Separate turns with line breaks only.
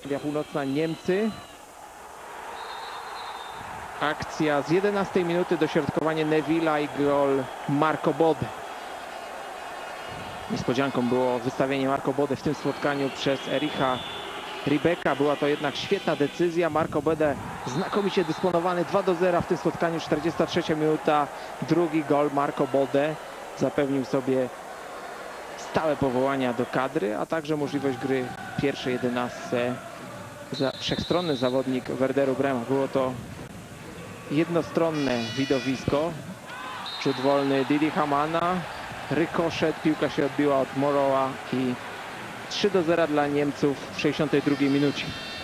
Północna Niemcy. Akcja z 11 minuty, dośrodkowanie Neville'a i gol Marco Bode. Niespodzianką było wystawienie Marco Bode w tym spotkaniu przez Ericha Ribeka. Była to jednak świetna decyzja. Marco Bode znakomicie dysponowany, 2-0 w tym spotkaniu, 43 minuta. Drugi gol Marco Bode zapewnił sobie stałe powołania do kadry, a także możliwość gry w pierwszej 11. Wszechstronny zawodnik Werderu Brema. Było to jednostronne widowisko. Rzut wolny Didi Hamana, rykoszet, piłka się odbiła od Moroa i 3-0 dla Niemców w 62 minucie.